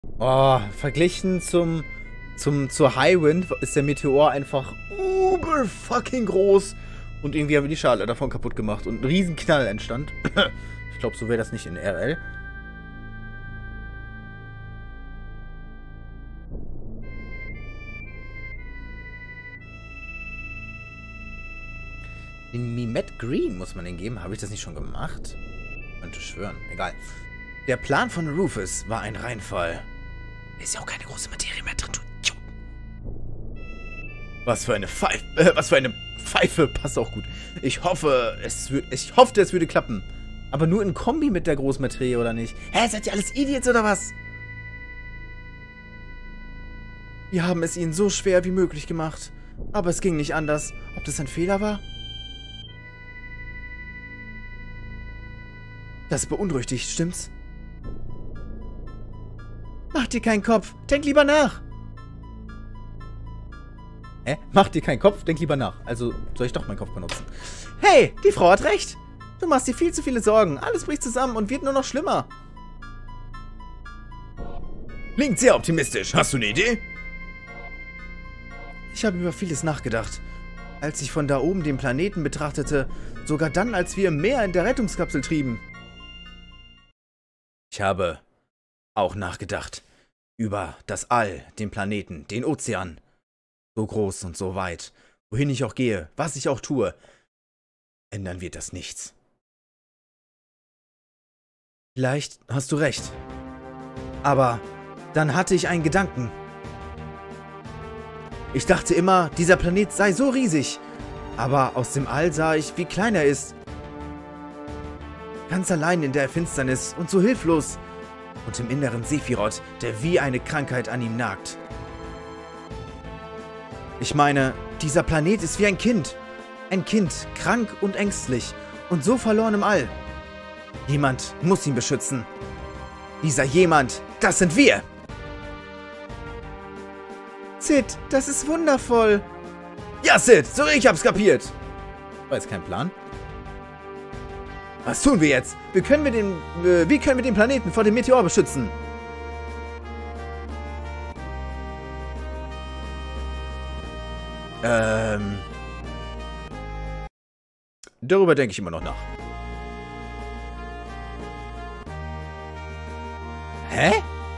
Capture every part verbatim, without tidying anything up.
Oh, verglichen zum, zum, zur Highwind ist der Meteor einfach uber fucking groß. Und irgendwie haben wir die Schale davon kaputt gemacht und ein riesen Knall entstand. Ich glaube, so wäre das nicht in R L. Den Mimet Green muss man den geben. Habe ich das nicht schon gemacht? Könnte schwören. Egal. Der Plan von Rufus war ein Reinfall. Ist ja auch keine große Materie mehr drin. Was für eine Pfeife. Äh, was für eine Pfeife. Passt auch gut. Ich hoffe, es würde. Ich hoffte, es würde klappen. Aber nur in Kombi mit der Großmaterie, oder nicht? Hä, seid ihr alles Idiots oder was? Wir haben es ihnen so schwer wie möglich gemacht. Aber es ging nicht anders. Ob das ein Fehler war? Das beunruhigt dich, stimmt's? Mach dir keinen Kopf. Denk lieber nach. Hä? Mach dir keinen Kopf, denk lieber nach. Also soll ich doch meinen Kopf benutzen. Hey, die Frau hat recht. Du machst dir viel zu viele Sorgen. Alles bricht zusammen und wird nur noch schlimmer. Klingt sehr optimistisch. Hast du eine Idee? Ich habe über vieles nachgedacht. Als ich von da oben den Planeten betrachtete, sogar dann, als wir im Meer in der Rettungskapsel trieben. Ich habe auch nachgedacht über das All, den Planeten, den Ozean. So groß und so weit. Wohin ich auch gehe, was ich auch tue, ändern wird das nichts. Vielleicht hast du recht. Aber dann hatte ich einen Gedanken. Ich dachte immer, dieser Planet sei so riesig. Aber aus dem All sah ich, wie klein er ist. Ganz allein in der Finsternis und so hilflos. Und im Inneren Sephiroth, der wie eine Krankheit an ihm nagt. Ich meine, dieser Planet ist wie ein Kind. Ein Kind, krank und ängstlich und so verloren im All. Jemand muss ihn beschützen. Dieser jemand, das sind wir! Sid, das ist wundervoll. Ja, Sid, so ich hab's kapiert. War jetzt kein Plan. Was tun wir jetzt? Wie können wir den, äh, wie können wir den Planeten vor dem Meteor beschützen? Ähm. Darüber denke ich immer noch nach. Hä?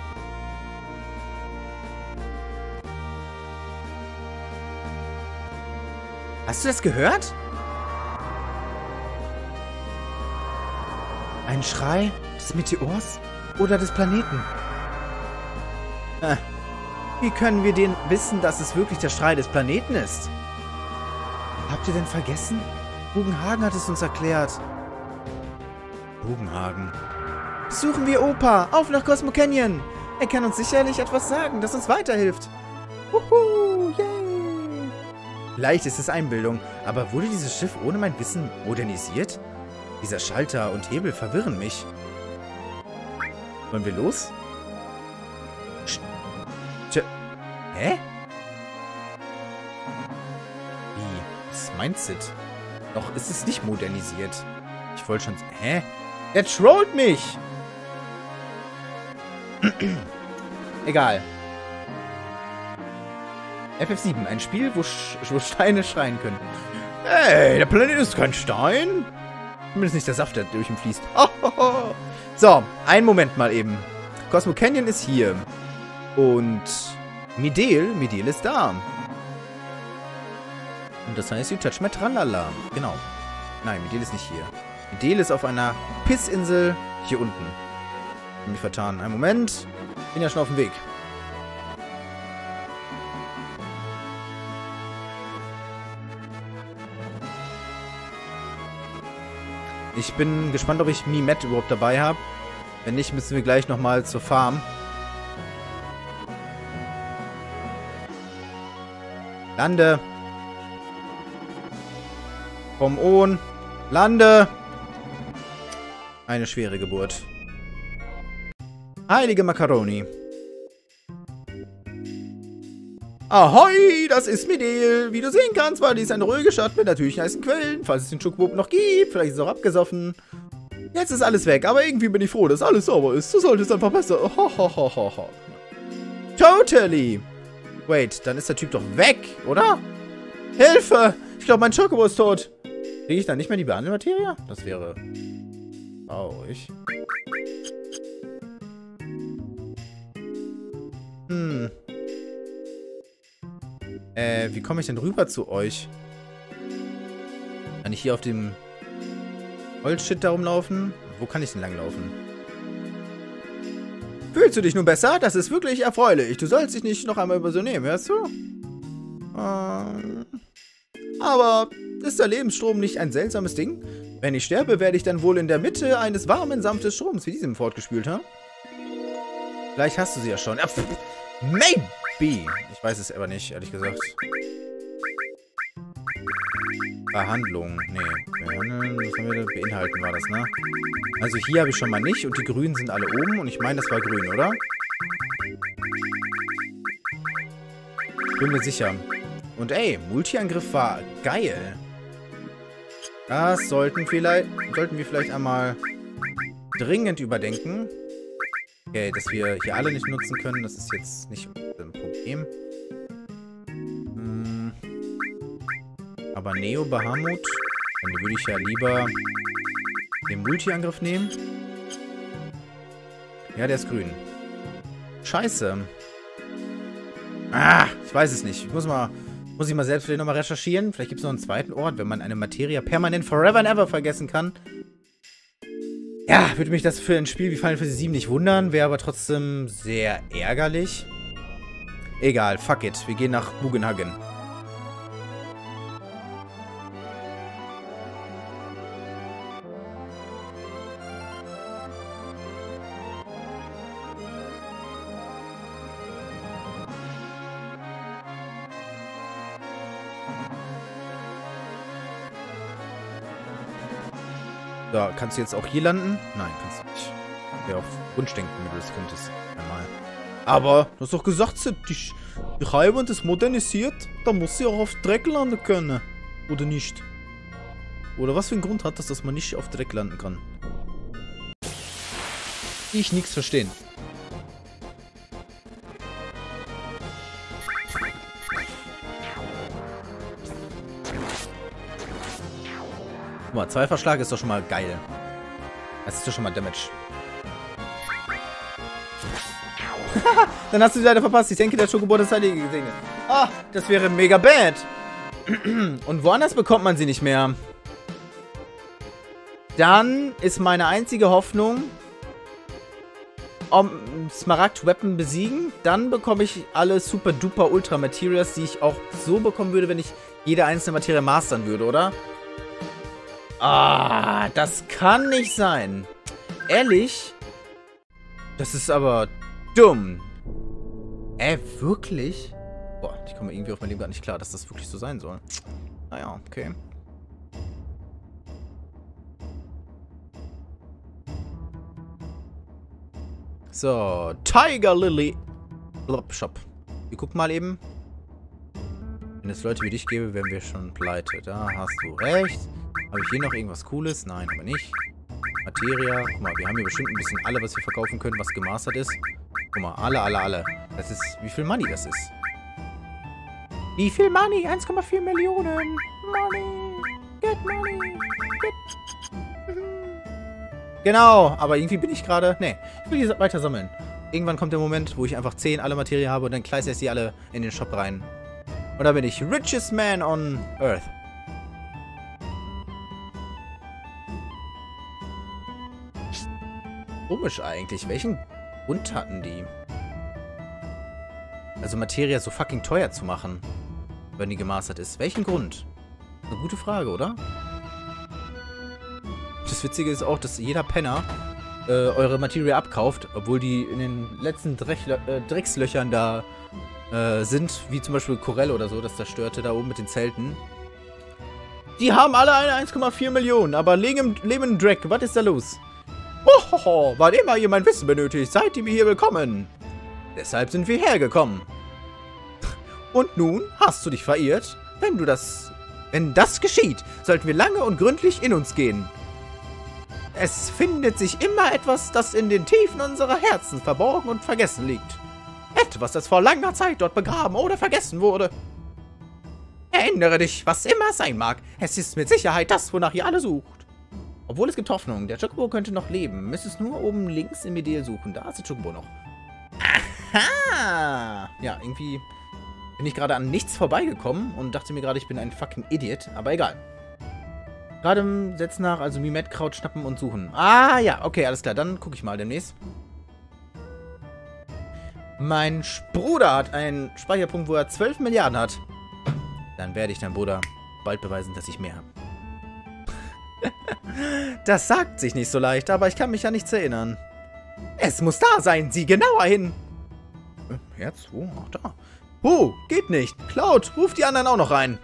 Hast du das gehört? Ein Schrei des Meteors oder des Planeten? Äh, wie können wir denn wissen, dass es wirklich der Schrei des Planeten ist? Habt ihr denn vergessen? Bugenhagen hat es uns erklärt. Bugenhagen. Suchen wir Opa! Auf nach Cosmo Canyon! Er kann uns sicherlich etwas sagen, das uns weiterhilft. Wuhu! Yay! Vielleicht ist es Einbildung, aber wurde dieses Schiff ohne mein Wissen modernisiert? Dieser Schalter und Hebel verwirren mich. Wollen wir los? Sch Sch Hä? Wie? Was meint Sid? Doch ist es nicht modernisiert. Ich wollte schon... Hä? Er trollt mich! Egal. F F sieben, ein Spiel, wo, Sch wo Steine schreien können. Hey, der Planet ist kein Stein. Zumindest nicht der Saft, der durch ihn fließt. So, einen Moment mal eben. Cosmo Canyon ist hier. Und Midel, Midel ist da. Und das heißt, you touch my tralala. Genau. Nein, Midel ist nicht hier. Midel ist auf einer Pissinsel hier unten. Ich hab mich vertan. Einen Moment. Bin ja schon auf dem Weg. Ich bin gespannt, ob ich Mimet überhaupt dabei habe. Wenn nicht, müssen wir gleich nochmal zur Farm. Lande. Komm on. Lande. Eine schwere Geburt. Heilige Macaroni. Ahoi, das ist Midel. Wie du sehen kannst, war dies eine ruhige Stadt mit natürlich heißen Quellen, falls es den Schokobob noch gibt. Vielleicht ist es auch abgesoffen. Jetzt ist alles weg, aber irgendwie bin ich froh, dass alles sauber ist. So sollte es einfach besser. Ho, ho, ho, ho, ho. Totally. Wait, dann ist der Typ doch weg, oder? Hilfe! Ich glaube, mein Chocobo ist tot. Kriege ich dann nicht mehr die Behandelmaterie? Das wäre traurig. Hm. Äh, wie komme ich denn rüber zu euch? Kann ich hier auf dem Holzshit da rumlaufen? Wo kann ich denn langlaufen? Fühlst du dich nun besser? Das ist wirklich erfreulich. Du sollst dich nicht noch einmal übernehmen, hörst du? Ähm, aber ist der Lebensstrom nicht ein seltsames Ding? Wenn ich sterbe, werde ich dann wohl in der Mitte eines warmen, sanften Stroms wie diesem fortgespült, ha? Vielleicht hast du sie ja schon. Ja, pff, maybe. Ich weiß es aber nicht, ehrlich gesagt. Behandlung. Nee. Behandeln, was haben wir da? Beinhalten war das, ne? Also hier habe ich schon mal nicht und die Grünen sind alle oben und ich meine, das war grün, oder? Bin mir sicher. Und ey, Multi-Angriff war geil. Das sollten, vielleicht, sollten wir vielleicht einmal dringend überdenken. Okay, dass wir hier alle nicht nutzen können, das ist jetzt nicht ein Problem. Hm. Aber Neo Bahamut, dann würde ich ja lieber den Multi-Angriff nehmen. Ja, der ist grün. Scheiße. Ah, ich weiß es nicht. Ich muss mal, muss ich mal selbst vielleicht nochmal recherchieren. Vielleicht gibt es noch einen zweiten Ort, wenn man eine Materie permanent forever and ever vergessen kann. Ja, würde mich das für ein Spiel wie Final Fantasy sieben nicht wundern, wäre aber trotzdem sehr ärgerlich. Egal, fuck it. Wir gehen nach Bugenhagen. So, kannst du jetzt auch hier landen? Nein, kannst du nicht. Wäre auf Wunschdenken, wenn du das könntest. Einmal. Aber, du hast doch gesagt, die, die Reibe ist modernisiert. Da muss sie auch auf Dreck landen können. Oder nicht? Oder was für einen Grund hat das, dass man nicht auf Dreck landen kann? Ich nichts verstehen. Guck mal, zwei Verschlag ist doch schon mal geil. Das ist doch schon mal Damage. Dann hast du sie leider verpasst. Ich denke, der Schokobot ist heilige Dinge. Ah, das wäre mega bad. Und woanders bekommt man sie nicht mehr. Dann ist meine einzige Hoffnung, um Smaragd-Weapon besiegen. Dann bekomme ich alle Super-Duper-Ultra-Materials, die ich auch so bekommen würde, wenn ich jede einzelne Materie mastern würde, oder? Ah, das kann nicht sein. Ehrlich? Das ist aber dumm. Äh, wirklich? Boah, ich komme irgendwie auf mein Leben gar nicht klar, dass das wirklich so sein soll. Naja, okay. So, Tiger Lily. Blop Shop. Wir gucken mal eben. Wenn es Leute wie dich gäbe, wären wir schon pleite. Da hast du recht. Habe ich hier noch irgendwas Cooles? Nein, aber nicht. Materia. Guck mal, wir haben hier bestimmt ein bisschen alle, was wir verkaufen können, was gemastert ist. Guck mal, alle, alle, alle. Das ist, wie viel Money das ist. Wie viel Money? eins Komma vier Millionen. Money. Get money. Get. Genau, aber irgendwie bin ich gerade... Nee, ich will die weiter sammeln. Irgendwann kommt der Moment, wo ich einfach zehn alle Materie habe und dann kleise ich sie alle in den Shop rein. Und da bin ich richest man on Earth. Komisch eigentlich. Welchen Grund hatten die? Also Materia so fucking teuer zu machen, wenn die gemastert ist. Welchen Grund? Eine gute Frage, oder? Das Witzige ist auch, dass jeder Penner äh, eure Materia abkauft, obwohl die in den letzten Dreck, äh, Dreckslöchern da äh, sind, wie zum Beispiel Corell oder so, das zerstörte da oben mit den Zelten. Die haben alle eine eins Komma vier Millionen, aber leben im Dreck. Was ist da los? Hohoho, wann immer ihr mein Wissen benötigt, seid ihr mir hier willkommen. Deshalb sind wir hergekommen. Und nun hast du dich verirrt. Wenn du das... Wenn das geschieht, sollten wir lange und gründlich in uns gehen. Es findet sich immer etwas, das in den Tiefen unserer Herzen verborgen und vergessen liegt. etwas, das vor langer Zeit dort begraben oder vergessen wurde. Erinnere dich, was immer es sein mag. Es ist mit Sicherheit das, wonach ihr alle sucht. Obwohl es gibt Hoffnung. Der Chocobo könnte noch leben. Müsstest nur oben links im Medaille suchen. Da ist der Chocobo noch. Aha! Ja, irgendwie bin ich gerade an nichts vorbeigekommen und dachte mir gerade, ich bin ein fucking Idiot. Aber egal. Gerade im Setz nach, also Mimetkraut schnappen und suchen. Ah, ja, okay, alles klar. Dann gucke ich mal demnächst. Mein Bruder hat einen Speicherpunkt, wo er zwölf Milliarden hat. Dann werde ich deinem Bruder bald beweisen, dass ich mehr habe. Das sagt sich nicht so leicht, aber ich kann mich an nichts erinnern. Es muss da sein, sieh genauer hin. Herz, wo? Ach, da. Oh, geht nicht. Cloud, ruf die anderen auch noch rein.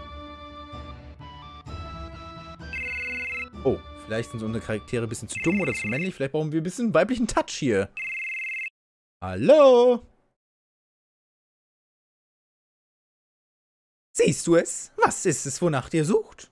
Oh, vielleicht sind unsere Charaktere ein bisschen zu dumm oder zu männlich. Vielleicht brauchen wir ein bisschen weiblichen Touch hier. Hallo? Siehst du es? Was ist es, wonach ihr sucht?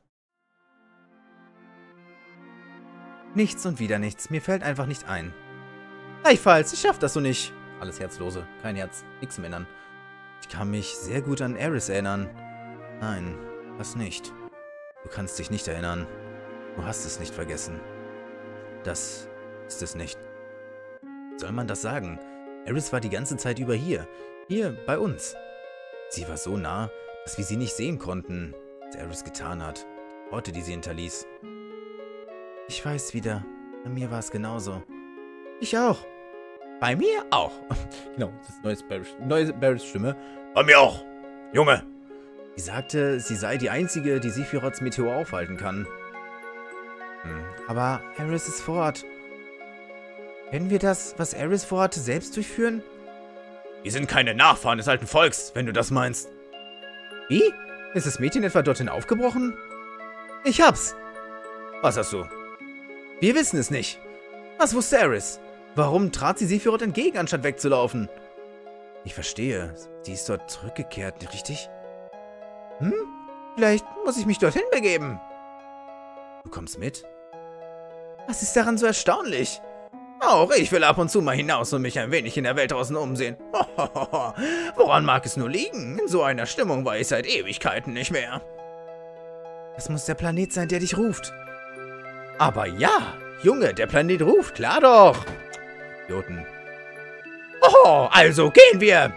Nichts und wieder nichts. Mir fällt einfach nicht ein. Gleichfalls, ich schaff das so nicht. Alles Herzlose. Kein Herz. Nix im Innern. Ich kann mich sehr gut an Aeris erinnern. Nein, das nicht. Du kannst dich nicht erinnern. Du hast es nicht vergessen. Das ist es nicht. Soll man das sagen? Aeris war die ganze Zeit über hier. Hier, bei uns. Sie war so nah, dass wir sie nicht sehen konnten, was Aeris getan hat. Die Orte, die sie hinterließ. Ich weiß wieder. Bei mir war es genauso. Ich auch. Bei mir auch. Genau, das ist neue neue Barrys Stimme. Bei mir auch. Junge. Sie sagte, sie sei die Einzige, die Sephiroths Meteor aufhalten kann. Hm. Aber Aeris ist fort. Können wir das, was Aeris vorhatte, selbst durchführen? Wir sind keine Nachfahren des alten Volks, wenn du das meinst. Wie? Ist das Mädchen etwa dorthin aufgebrochen? Ich hab's. Was hast du? Wir wissen es nicht. Was wusste Aeris? Warum trat sie Sephiroth entgegen, anstatt wegzulaufen? Ich verstehe. Sie ist dort zurückgekehrt, richtig? Hm? Vielleicht muss ich mich dorthin begeben. Du kommst mit? Was ist daran so erstaunlich? Auch ich will ab und zu mal hinaus und mich ein wenig in der Welt draußen umsehen. Woran mag es nur liegen? In so einer Stimmung war ich seit Ewigkeiten nicht mehr. Das muss der Planet sein, der dich ruft. Aber ja, Junge, der Planet ruft, klar doch. Idioten. Oh, also gehen wir.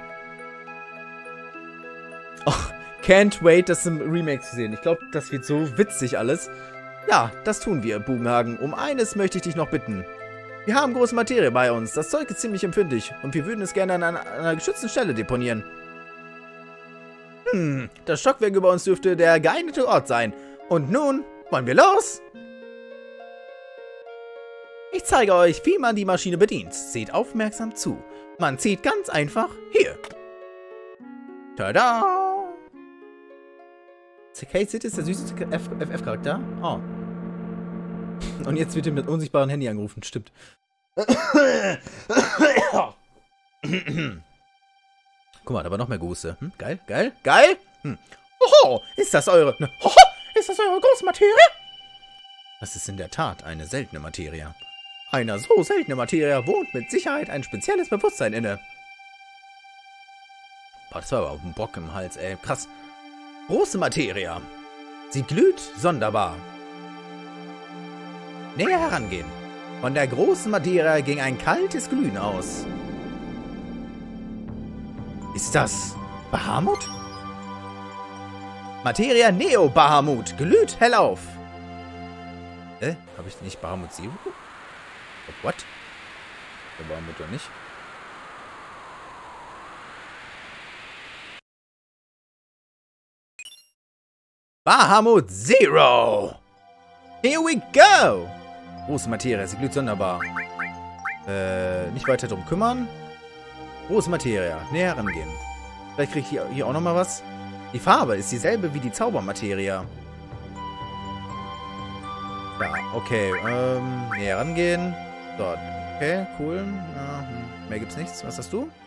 Oh, can't wait, das im Remake zu sehen. Ich glaube, das wird so witzig alles. Ja, das tun wir, Bugenhagen. Um eines möchte ich dich noch bitten. Wir haben große Materie bei uns. Das Zeug ist ziemlich empfindlich und wir würden es gerne an einer, an einer geschützten Stelle deponieren. Hm, das Stockwerk über uns dürfte der geeignete Ort sein. Und nun, wollen wir los? Ich zeige euch, wie man die Maschine bedient. Seht aufmerksam zu. Man zieht ganz einfach hier. Tada! Kate City ist der süßeste F F F-Charakter. Oh. Und jetzt wird er mit unsichtbarem Handy angerufen. Stimmt. Guck mal, da war noch mehr Gusse. Hm? Geil, geil, geil. Hm. Oho, ist das eure... Ne, hoho, ist das eure große Materie? Das ist in der Tat eine seltene Materie. Einer so seltene Materie wohnt mit Sicherheit ein spezielles Bewusstsein inne. Boah, das war aber ein Bock im Hals, ey. Krass. Große Materie. Sie glüht sonderbar. Näher herangehen. Von der großen Materie ging ein kaltes Glühen aus. Ist das Bahamut? Materia Neo Bahamut. Glüht hell auf. Äh, habe ich nicht Bahamut Zero? What? Der Bahamut oder nicht? Bahamut Zero! Here we go! Große Materie, sie glüht sonderbar. Äh, nicht weiter drum kümmern. Große Materie, näher rangehen. Vielleicht kriege ich hier, hier auch nochmal was. Die Farbe ist dieselbe wie die Zaubermaterie. Ja, okay, ähm, näher rangehen. Dort. Okay, cool. Ja, hm. Mehr gibt's nichts. Was hast du?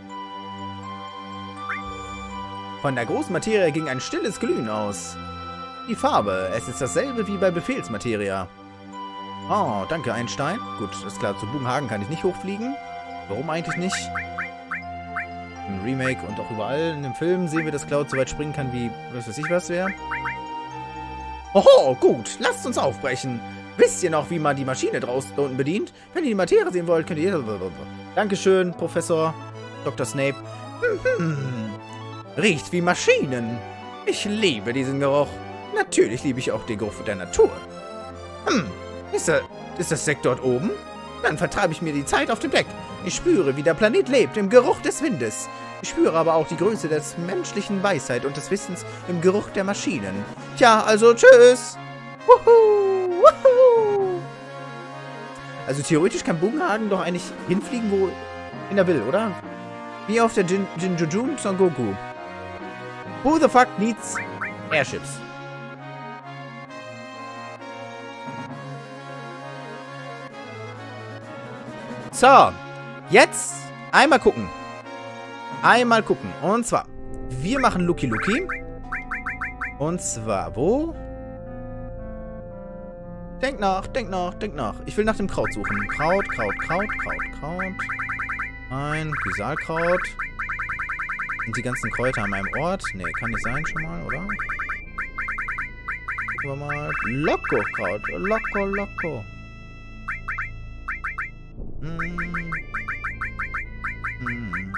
Von der großen Materie ging ein stilles Glühen aus. Die Farbe, es ist dasselbe wie bei Befehlsmaterie. Oh, danke, Einstein. Gut, ist klar, zu Bugenhagen kann ich nicht hochfliegen. Warum eigentlich nicht? Im Remake und auch überall in dem Film sehen wir, dass Cloud so weit springen kann wie, was weiß ich was wäre. Oho, gut, lasst uns aufbrechen. Wisst ihr noch, wie man die Maschine draußen unten bedient? Wenn ihr die Materie sehen wollt, könnt ihr... Dankeschön, Professor Doktor Snape. Hm, riecht wie Maschinen. Ich liebe diesen Geruch. Natürlich liebe ich auch den Geruch der Natur. Hm, ist, er, ist das Deck dort oben? Dann vertreibe ich mir die Zeit auf dem Deck. Ich spüre, wie der Planet lebt, im Geruch des Windes. Ich spüre aber auch die Größe des menschlichen Weisheit und des Wissens im Geruch der Maschinen. Tja, also tschüss. Wuhu, wuhu. Also theoretisch kann Bugenhagen doch eigentlich hinfliegen, wo er will, oder? Wie auf der Jin Jinjujun Son Goku. Who the fuck needs airships? So, jetzt einmal gucken. Einmal gucken. Und zwar, wir machen Lucky Lucky. Und zwar, wo? Denk nach, denk nach, denk nach. Ich will nach dem Kraut suchen. Kraut, Kraut, Kraut, Kraut, Kraut. Ein Gysalkraut. Sind die ganzen Kräuter an meinem Ort? Ne, kann nicht sein schon mal, oder? Gucken wir mal. Loco-Kraut. Loco, Loco. Hm. Hm.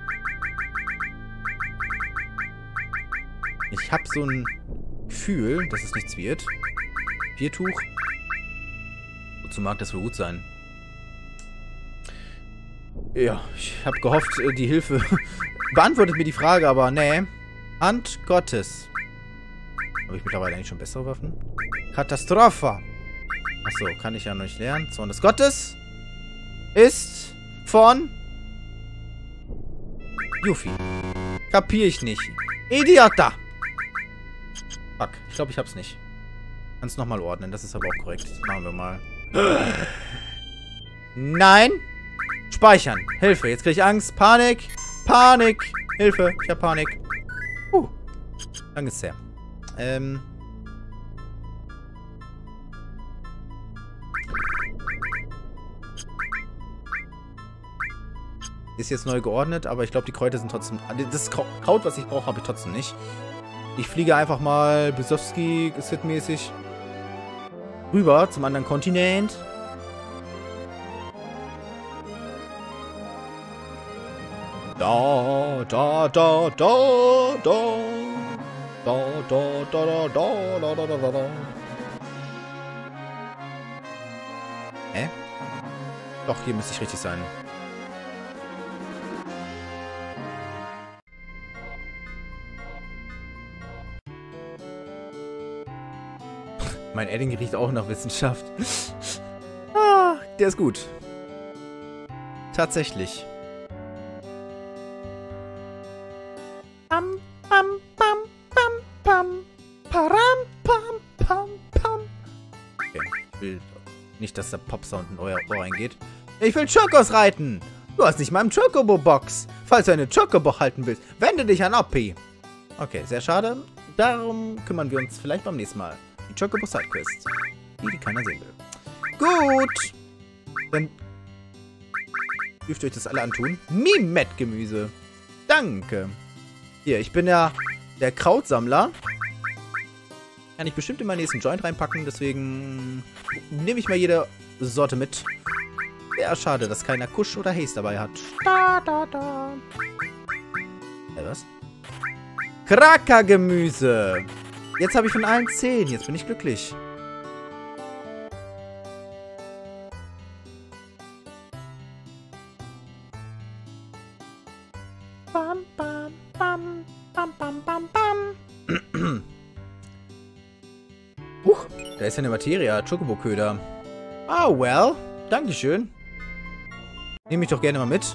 Ich habe so ein Gefühl, dass es nichts wird. Biertuch. Wozu mag das wohl gut sein? Ja, ich habe gehofft, die Hilfe beantwortet mir die Frage, aber nee. Hand Gottes. Habe ich mittlerweile eigentlich schon bessere Waffen? Katastrophe. Achso, kann ich ja noch nicht lernen. Zorn des Gottes ist von Yuffie. Kapier ich nicht. Idiota. Fuck, ich glaube, ich hab's nicht. Kannst nochmal ordnen, das ist aber auch korrekt. Das machen wir mal. Nein. Speichern. Hilfe, jetzt kriege ich Angst. Panik. Panik. Hilfe, ich habe Panik. Uh. Danke sehr. Ähm. Ist jetzt neu geordnet, aber ich glaube, die Kräuter sind trotzdem... Das Kraut, was ich brauche, habe ich trotzdem nicht. Ich fliege einfach mal Besowski-Sit-mäßig rüber zum anderen Kontinent. Da, da, da, da, da. Da, da, da, da, da, da, da, da, da. Hä? Doch, hier müsste ich richtig sein. Mein Edding riecht auch nach Wissenschaft. Ah, der ist gut. Tatsächlich. Pam, pam, pam, pam, pam. Param, pam, pam, pam. Okay, ich will nicht, dass der Popsound in euer Ohr eingeht. Ich will Chocos reiten. Du hast nicht mal eine Chocobo-Box. Falls du eine Chocobo halten willst, wende dich an Oppi. Okay, sehr schade. Darum kümmern wir uns vielleicht beim nächsten Mal. Die Chocobo Sidequest. Die, die keiner sehen will. Gut. Dann dürft ihr euch das alle antun. Mimet-Gemüse. Danke. Hier, ich bin ja der Krautsammler. Kann ich bestimmt in meinen nächsten Joint reinpacken. Deswegen nehme ich mal jede Sorte mit. Wäre schade, dass keiner Kusch oder Haze dabei hat. Da, da, da. Äh, was? Kraka-Gemüse. Jetzt habe ich von allen zehn. Jetzt bin ich glücklich. Bam, bam, bam, bam, bam, bam, bam. Huch, da ist ja eine Materia. Chocobo-Köder. Ah, oh, well. Dankeschön. Nehme ich doch gerne mal mit.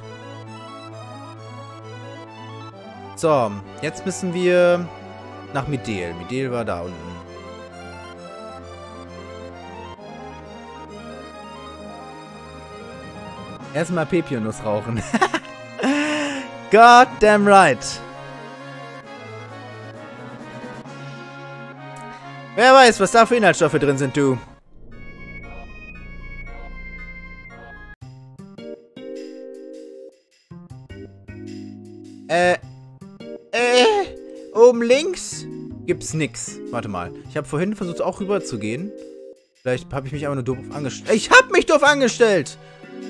So, jetzt müssen wir nach Midel. Midel war da unten. Erstmal Pepionuss rauchen. God damn right. Wer weiß, was da für Inhaltsstoffe drin sind, du. Äh, äh, oben links gibt's nix. Warte mal. Ich habe vorhin versucht, auch rüber zu gehen. Vielleicht habe ich mich aber nur doof angestellt. Ich habe mich doof angestellt!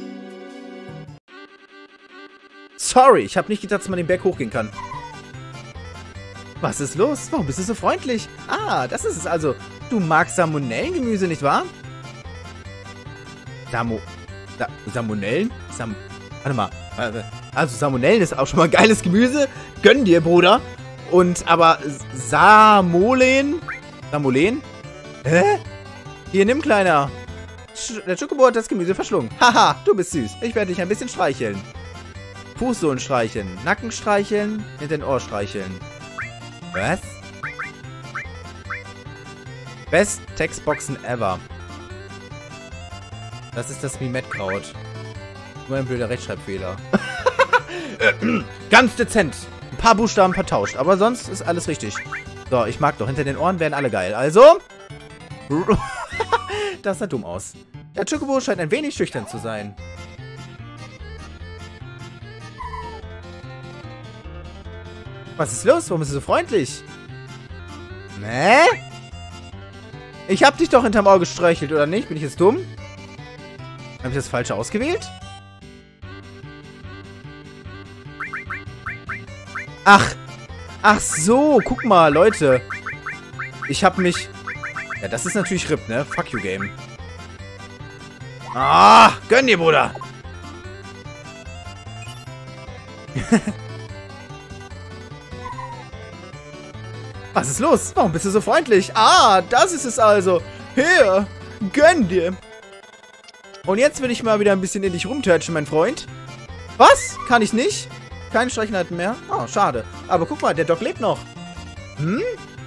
Sorry, ich habe nicht gedacht, dass man den Berg hochgehen kann. Was ist los? Warum bist du so freundlich? Ah, das ist es also. Du magst Salmonellengemüse, nicht wahr? Samo... Sa Salmonellen? Sam... Warte mal. Also Salmonellen ist auch schon mal geiles Gemüse. Gönn dir, Bruder. Und, aber... Samolen? Samolen? Hä? Hier, nimm, Kleiner. Sch der Chocobo hat das Gemüse verschlungen. Haha, du bist süß. Ich werde dich ein bisschen streicheln. Fußsohlen streicheln. Nacken streicheln. Mit den Ohr streicheln. Was? Best Textboxen ever. Das ist das Mimetkraut. Nur ein blöder Rechtschreibfehler. Ganz dezent. Ein paar Buchstaben vertauscht. Aber sonst ist alles richtig. So, ich mag doch. Hinter den Ohren werden alle geil. Also... Das sah dumm aus. Der Chocobo scheint ein wenig schüchtern zu sein. Was ist los? Warum bist du so freundlich? Hä? Ich hab dich doch hinterm Ohr gestreichelt, oder nicht? Bin ich jetzt dumm? Habe ich das Falsche ausgewählt? Ach. Ach so. Guck mal, Leute. Ich hab mich... Ja, das ist natürlich R I P, ne? Fuck you, Game. Ah, gönn dir, Bruder. Was ist los? Warum bist du so freundlich? Ah, das ist es also. Hier, gönn dir. Und jetzt will ich mal wieder ein bisschen in dich rumtatschen, mein Freund. Was? Kann ich nicht? Keine Streicheleinheiten mehr? Oh, schade. Aber guck mal, der Doc lebt noch. Hm?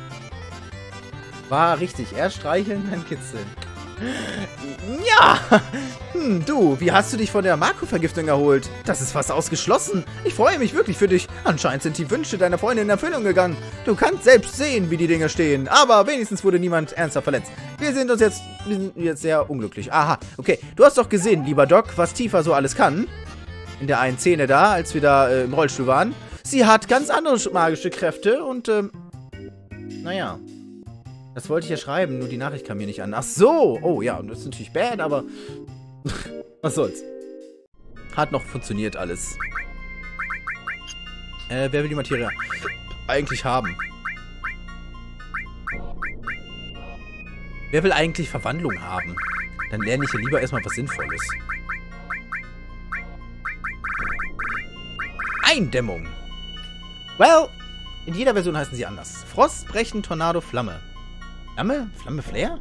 War richtig. Erst streicheln, dann kitzeln. Ja! Hm, du, wie hast du dich von der Marco-Vergiftung erholt? Das ist fast ausgeschlossen. Ich freue mich wirklich für dich. Anscheinend sind die Wünsche deiner Freundin in Erfüllung gegangen. Du kannst selbst sehen, wie die Dinge stehen. Aber wenigstens wurde niemand ernsthaft verletzt. Wir sind uns jetzt, wir sind jetzt sehr unglücklich. Aha, okay. Du hast doch gesehen, lieber Doc, was Tifa so alles kann. In der einen Szene da, als wir da äh, im Rollstuhl waren. Sie hat ganz andere magische Kräfte und, ähm, naja. Das wollte ich ja schreiben, nur die Nachricht kam mir nicht an. Ach so! Oh ja, und das ist natürlich bad, aber... Was soll's. Hat noch funktioniert alles. Äh, wer will die Materie eigentlich haben? Wer will eigentlich Verwandlung haben? Dann lerne ich ja lieber erstmal was Sinnvolles. Eindämmung. Well, in jeder Version heißen sie anders. Frost, Brechen, Tornado, Flamme. Flamme? Flamme, Flair?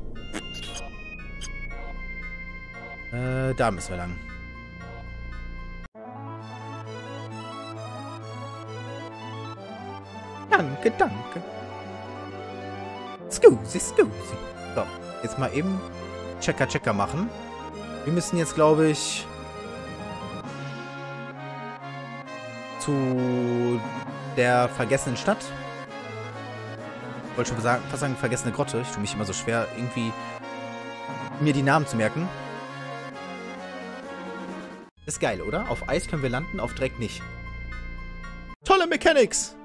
Äh, da müssen wir lang. Danke, danke. Scusi, scusi. So, jetzt mal eben Checker, Checker machen. Wir müssen jetzt, glaube ich, zu der vergessenen Stadt. Ich wollte schon sagen, fast sagen, vergessene Grotte. Ich tue mich immer so schwer, irgendwie mir die Namen zu merken. Ist geil, oder? Auf Eis können wir landen, auf Dreck nicht. Tolle Mechanics!